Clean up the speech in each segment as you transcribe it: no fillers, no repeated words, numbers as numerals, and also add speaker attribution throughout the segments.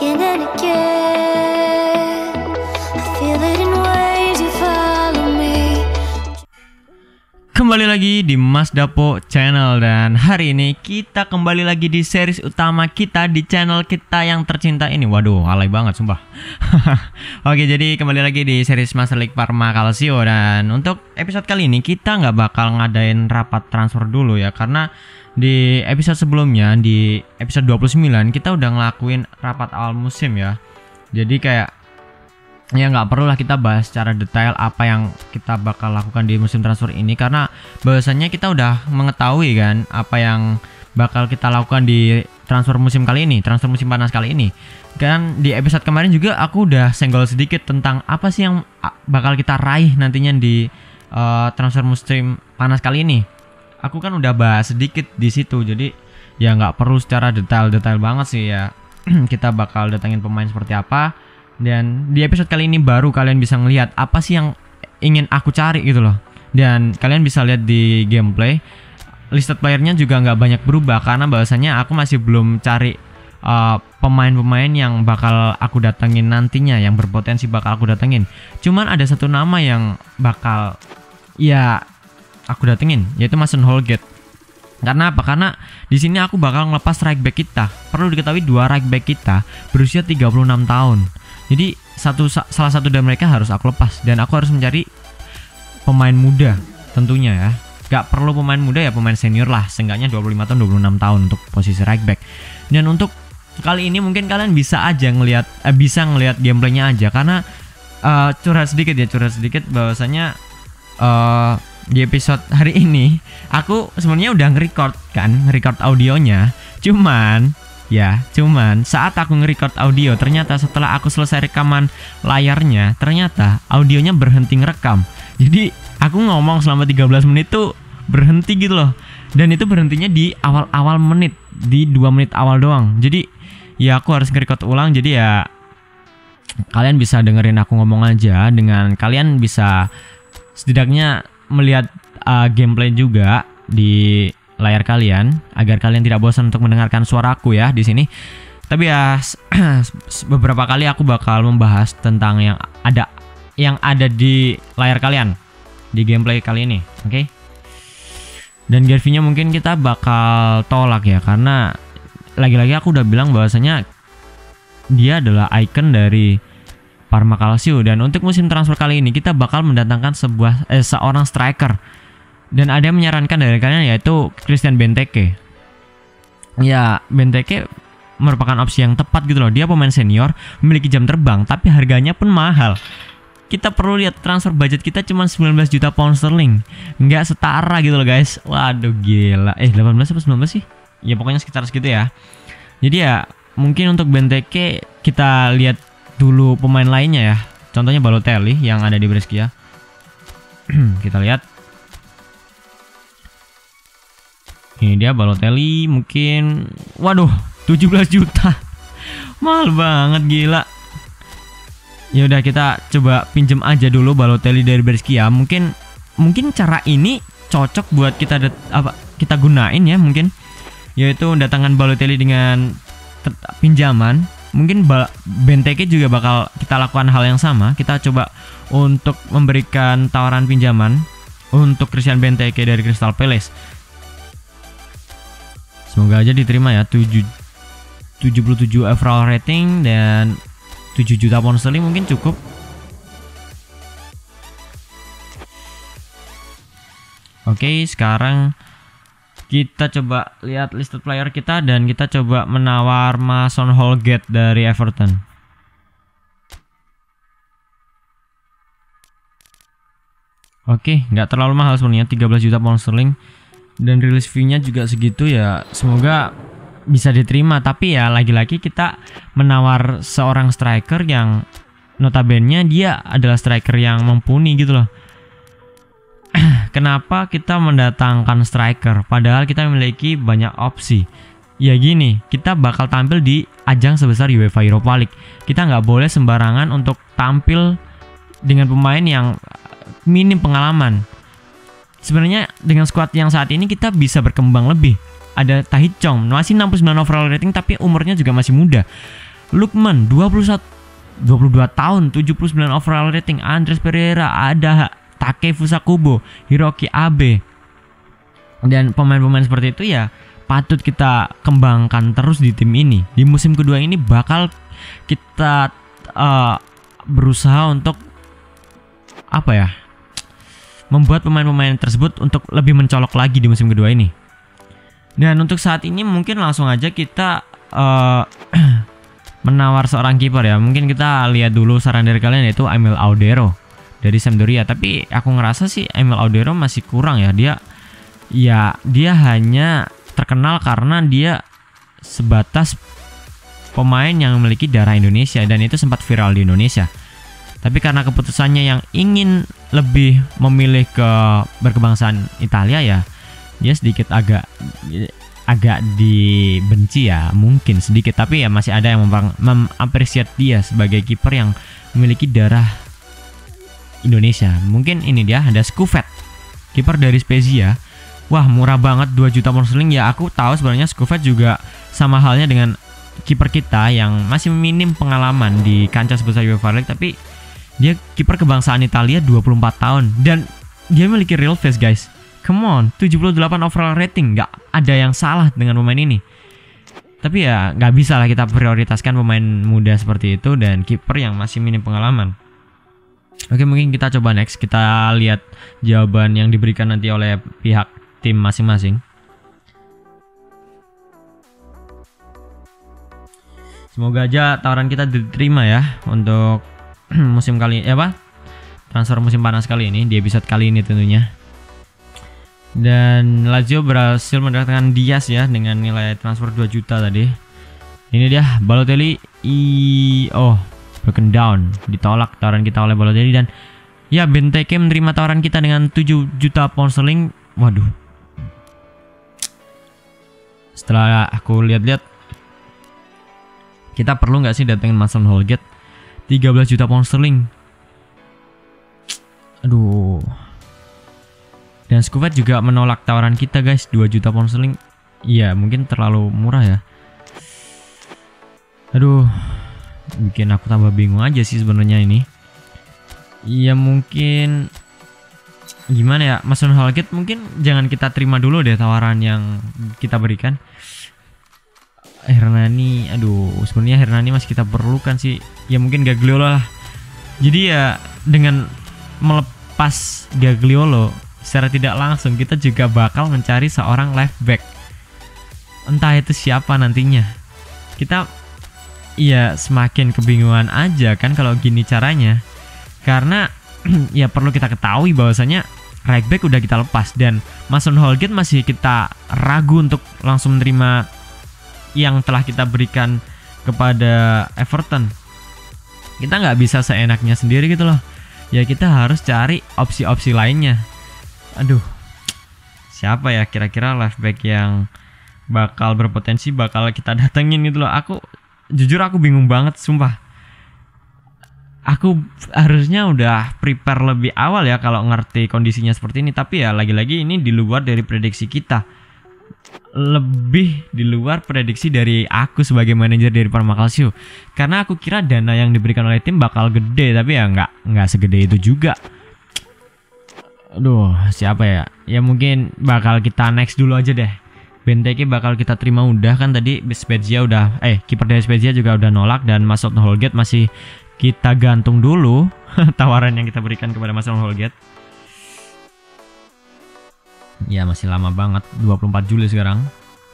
Speaker 1: again and again. I feel it in ways you follow me.
Speaker 2: Kembali lagi di Mas Dapo Channel, dan hari ini kita kembali lagi di series utama kita di channel kita yang tercinta ini. Waduh, alay banget sumpah. Oke, jadi kembali lagi di series Master League Parma Calcio, dan untuk episode kali ini kita nggak bakal ngadain rapat transfer dulu ya, karena di episode sebelumnya, di episode 29 kita udah ngelakuin rapat awal musim ya. Jadi kayak ya nggak perlu lah kita bahas secara detail apa yang kita bakal lakukan di musim transfer ini, karena bahwasannya kita udah mengetahui kan apa yang bakal kita lakukan di transfer musim kali ini, transfer musim panas kali ini. Kan di episode kemarin juga aku udah senggol sedikit tentang apa sih yang bakal kita raih nantinya di transfer musim panas kali ini. Aku kan udah bahas sedikit di situ, jadi ya nggak perlu secara detail banget sih ya. Kita bakal datangin pemain seperti apa. Dan di episode kali ini baru kalian bisa ngelihat apa sih yang ingin aku cari gitu loh. Dan kalian bisa lihat di gameplay, listed playernya juga nggak banyak berubah, karena bahwasanya aku masih belum cari pemain-pemain yang bakal aku datengin nantinya, yang berpotensi bakal aku datengin. Cuman ada satu nama yang bakal ya aku datengin, yaitu Mason Holgate. Karena apa? Karena di sini aku bakal ngelepas right back kita. Perlu diketahui dua right back kita berusia 36 tahun. Jadi salah satu dari mereka harus aku lepas, dan aku harus mencari pemain muda tentunya ya. Gak perlu pemain muda ya, pemain senior lah, seenggaknya 25 tahun 26 tahun untuk posisi right back. Dan untuk kali ini mungkin kalian bisa aja ngelihat ngelihat gameplaynya aja, karena curhat sedikit bahwasanya di episode hari ini aku sebenarnya udah nge-record audionya, cuman saat aku nge-record audio, ternyata setelah aku selesai rekaman layarnya, ternyata audionya berhenti ngerekam. Jadi aku ngomong selama 13 menit tuh berhenti gitu loh. Dan itu berhentinya di awal-awal menit, di 2 menit awal doang. Jadi ya aku harus nge-record ulang. Jadi ya kalian bisa dengerin aku ngomong aja, dengan kalian bisa setidaknya melihat gameplay juga di layar kalian, agar kalian tidak bosan untuk mendengarkan suaraku ya di sini. Tapi ya beberapa kali aku bakal membahas tentang yang ada di layar kalian di gameplay kali ini, oke? Dan Garvey-nya mungkin kita bakal tolak ya, karena lagi-lagi aku udah bilang bahwasanya dia adalah icon dari Parma Calcio. Dan untuk musim transfer kali ini kita bakal mendatangkan seorang striker. Dan ada yang menyarankan dari kalian, yaitu Christian Benteke. Ya, Benteke merupakan opsi yang tepat gitu loh. Dia pemain senior, memiliki jam terbang, tapi harganya pun mahal. Kita perlu lihat transfer budget kita cuma 19 juta pound sterling. Nggak setara gitu loh guys. Waduh gila. 18 atau 19 sih? Ya pokoknya sekitar segitu ya. Jadi ya mungkin untuk Benteke kita lihat dulu pemain lainnya ya. Contohnya Balotelli yang ada di Brescia. Kita lihat. Ini dia Balotelli, mungkin waduh 17 juta. Mahal banget gila. Ya udah kita coba pinjem aja dulu Balotelli dari Brescia. Mungkin cara ini cocok buat kita gunain ya mungkin. Yaitu datangkan Balotelli dengan pinjaman. Mungkin Benteke juga bakal kita lakukan hal yang sama. Kita coba untuk memberikan tawaran pinjaman untuk Christian Benteke dari Crystal Palace. Semoga aja diterima ya. 77 overall rating dan 7 juta pound sterling mungkin cukup. Oke, sekarang kita coba lihat listed player kita, dan kita coba menawar Mason Holgate dari Everton. Oke, nggak terlalu mahal sebenarnya, 13 juta pound sterling. Dan release fee-nya juga segitu ya, semoga bisa diterima. Tapi ya lagi-lagi kita menawar seorang striker yang notabene dia adalah striker yang mumpuni gitu loh. Kenapa kita mendatangkan striker padahal kita memiliki banyak opsi? Ya gini, kita bakal tampil di ajang sebesar UEFA Europa League. Kita nggak boleh sembarangan untuk tampil dengan pemain yang minim pengalaman. Sebenarnya dengan squad yang saat ini kita bisa berkembang lebih. Ada Tahith Chong, masih 69 overall rating tapi umurnya juga masih muda. Lukman 22 tahun, 79 overall rating. Andres Pereira, ada Takefusa Kubo, Hiroki Abe. Dan pemain-pemain seperti itu ya patut kita kembangkan terus di tim ini. Di musim kedua ini bakal kita berusaha untuk apa ya, membuat pemain-pemain tersebut untuk lebih mencolok lagi di musim kedua ini. Dan untuk saat ini mungkin langsung aja kita menawar seorang kiper ya. Mungkin kita lihat dulu saran dari kalian, yaitu Emil Audero dari Sampdoria. Tapi aku ngerasa sih Emil Audero masih kurang ya. Dia hanya terkenal karena dia sebatas pemain yang memiliki darah Indonesia, dan itu sempat viral di Indonesia. Tapi karena keputusannya yang ingin lebih memilih ke berkebangsaan Italia ya, dia sedikit agak dibenci ya, mungkin sedikit. Tapi ya masih ada yang mengapresiasi dia sebagai kiper yang memiliki darah Indonesia. Mungkin ini dia, ada Skuvet, kiper dari Spezia. Wah, murah banget, 2 juta pound sterling. Ya aku tahu sebenarnya Skuvet juga sama halnya dengan kiper kita yang masih minim pengalaman di kancah sebesar UEFA League, tapi dia kiper kebangsaan Italia, 24 tahun, dan dia memiliki real face guys. Come on, 78 overall rating, nggak ada yang salah dengan pemain ini. Tapi ya nggak bisa lah kita prioritaskan pemain muda seperti itu dan kiper yang masih minim pengalaman. Oke, mungkin kita coba next, kita lihat jawaban yang diberikan nanti oleh pihak tim masing-masing. Semoga aja tawaran kita diterima ya untuk musim kali transfer musim panas kali ini, di episode kali ini tentunya. Dan Lazio berhasil mendatangkan Diaz ya dengan nilai transfer 2 juta tadi. Ini dia Balotelli, broken down, ditolak tawaran kita oleh Balotelli. Dan ya Benteke menerima tawaran kita dengan 7 juta pound sterling. Waduh, setelah aku lihat-lihat, kita perlu nggak sih datengin Mason Holgate 13 juta pound sterling. Aduh. Dan Skuvet juga menolak tawaran kita guys, 2 juta pound sterling. Iya, mungkin terlalu murah ya. Aduh, bikin aku tambah bingung aja sih sebenarnya ini. Iya, mungkin gimana ya, Mason Holgate mungkin jangan kita terima dulu deh tawaran yang kita berikan. Hernani, aduh, sebenarnya Hernani masih kita perlukan sih. Ya mungkin Gagliolo lah. Jadi ya dengan melepas Gagliolo, secara tidak langsung kita juga bakal mencari seorang left back. Entah itu siapa nantinya. Kita ya semakin kebingungan aja kan kalau gini caranya. Karena ya perlu kita ketahui bahwasanya right back udah kita lepas, dan Mason Holgate masih kita ragu untuk langsung menerima yang telah kita berikan kepada Everton. Kita nggak bisa seenaknya sendiri gitu loh. Ya kita harus cari opsi-opsi lainnya. Aduh, siapa ya kira-kira left back yang bakal berpotensi bakal kita datengin gitu loh. Jujur aku bingung banget sumpah. Aku harusnya udah prepare lebih awal ya kalau ngerti kondisinya seperti ini. Tapi ya lagi-lagi ini di luar dari prediksi kita. Lebih di luar prediksi dari aku sebagai manajer dari Parma Calcio. Karena aku kira dana yang diberikan oleh tim bakal gede, tapi ya nggak segede itu juga. Aduh, siapa ya? Ya mungkin bakal kita next dulu aja deh. Benteke bakal kita terima udah kan tadi. Spezia udah, kiper dari Spezia juga udah nolak, dan Mason Holgate masih kita gantung dulu tawaran yang kita berikan kepada Mason Holgate. Ya masih lama banget, 24 Juli sekarang.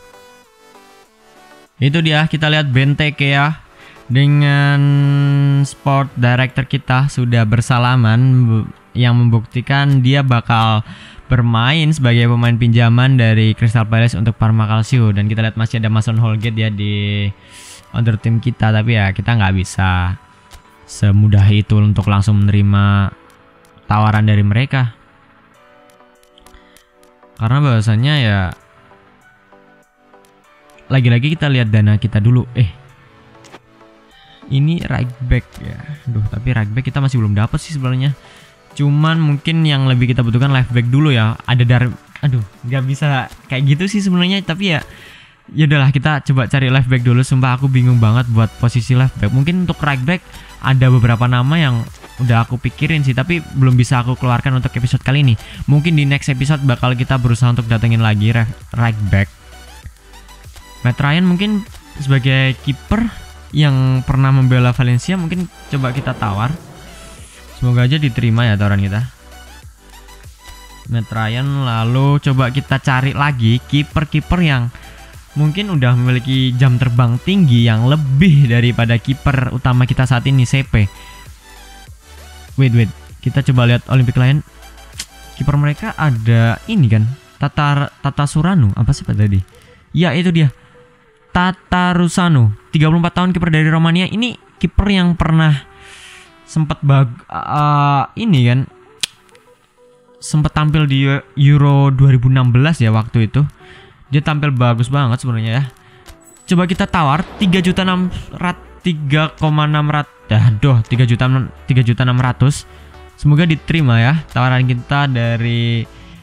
Speaker 2: Itu dia, kita lihat Benteke ya. Dengan sport director kita sudah bersalaman, yang membuktikan dia bakal bermain sebagai pemain pinjaman dari Crystal Palace untuk Parma Calcio. Dan kita lihat masih ada Mason Holgate ya di under team kita. Tapi ya kita nggak bisa semudah itu untuk langsung menerima tawaran dari mereka. Karena bahasanya ya lagi-lagi kita lihat dana kita dulu. Ini right back ya. Aduh, tapi right back kita masih belum dapat sih sebenarnya. Cuman mungkin yang lebih kita butuhkan left back dulu ya. Ada dari, aduh, nggak bisa kayak gitu sih sebenarnya. Tapi ya Ya udahlah, kita coba cari left back dulu. Sumpah aku bingung banget buat posisi left back. Mungkin untuk right back ada beberapa nama yang udah aku pikirin sih, tapi belum bisa aku keluarkan untuk episode kali ini. Mungkin di next episode bakal kita berusaha untuk datengin lagi right back. Matt Ryan mungkin sebagai kiper yang pernah membela Valencia, mungkin coba kita tawar. Semoga aja diterima ya tawaran kita. Matt Ryan, lalu coba kita cari lagi kiper-kiper yang mungkin udah memiliki jam terbang tinggi yang lebih daripada kiper utama kita saat ini, CP. Wait, kita coba lihat Olympic Lyon. Kiper mereka ada ini kan, Tata Suranu, apa sih tadi? Ya itu dia, Tatarusanu, 34 tahun, kiper dari Romania. Ini kiper yang pernah sempat ini kan, sempat tampil di Euro 2016 ya waktu itu. Dia tampil bagus banget sebenarnya ya. Coba kita tawar 3.600. Semoga diterima ya tawaran kita dari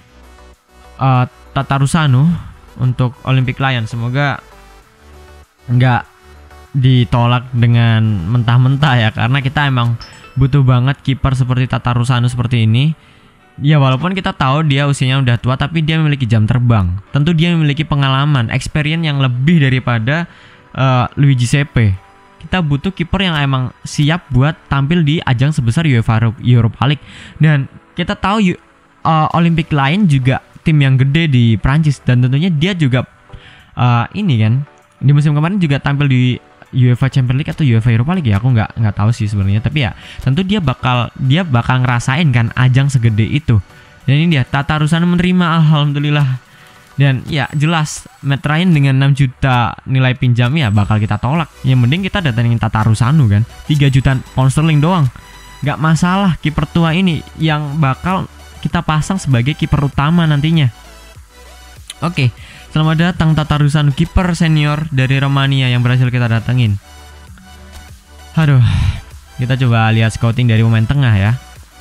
Speaker 2: Tatarusanu untuk Olympic Lyon. Semoga nggak ditolak dengan mentah-mentah ya, karena kita emang butuh banget kiper seperti Tatarusanu seperti ini. Ya walaupun kita tahu dia usianya udah tua, tapi dia memiliki jam terbang. Tentu dia memiliki pengalaman, experience yang lebih daripada Luigi CP. Kita butuh kiper yang emang siap buat tampil di ajang sebesar UEFA Europa League. Dan kita tahu Olympic Lyon juga tim yang gede di Prancis, dan tentunya dia juga ini kan di musim kemarin juga tampil di UEFA Champions League atau UEFA Europa League ya, aku nggak tahu sih sebenarnya, tapi ya tentu dia bakal ngerasain kan ajang segede itu. Dan ini dia, Tatarusanu menerima, alhamdulillah. Dan ya jelas Matt Ryan dengan 6 juta nilai pinjam ya bakal kita tolak. Yang mending kita datengin Tatarusanu kan, 3 juta pound sterling doang, nggak masalah. Kiper tua ini yang bakal kita pasang sebagai kiper utama nantinya. Oke, selamat datang Tatarusanu, kiper senior dari Romania yang berhasil kita datengin. Aduh, kita coba lihat scouting dari pemain tengah ya.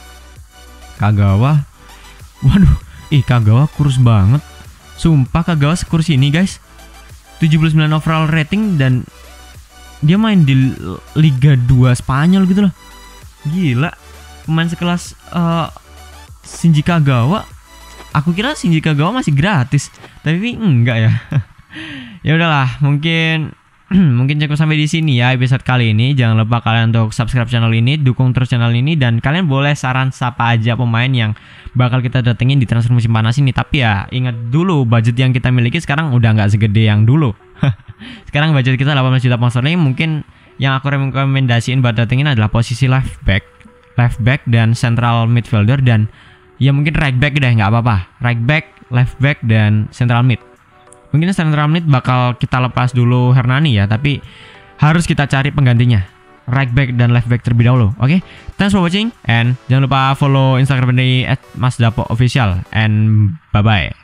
Speaker 2: Kagawa, waduh, Kagawa kurus banget. Sumpah Kagawa sekurus ini guys, 79 overall rating, dan dia main di Liga 2 Spanyol gitu loh. Gila, pemain sekelas Shinji Kagawa. Aku kira Shinji Kagawa masih gratis, tapi enggak ya. Ya udahlah, mungkin cukup sampai di sini ya episode kali ini. Jangan lupa kalian untuk subscribe channel ini, dukung terus channel ini, dan kalian boleh saran siapa aja pemain yang bakal kita datengin di transfer musim panas ini. Tapi ya ingat dulu, budget yang kita miliki sekarang udah nggak segede yang dulu. Sekarang budget kita 18 juta pound sterling. Mungkin yang aku rekomendasiin buat datengin adalah posisi left back dan central midfielder, dan ya mungkin right back deh, nggak apa-apa. Right back, left back, dan central mid. Mungkin central mid bakal kita lepas dulu Hernani ya, tapi harus kita cari penggantinya, right back dan left back terlebih dahulu. Oke, thanks for watching, and jangan lupa follow Instagram dari @masdapoofficial, and bye bye.